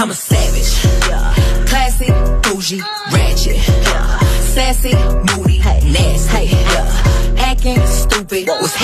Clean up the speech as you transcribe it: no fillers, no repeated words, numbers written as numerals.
I'm a savage. Classy, bougie, ratchet. Sassy, moody, nasty. Acting stupid, was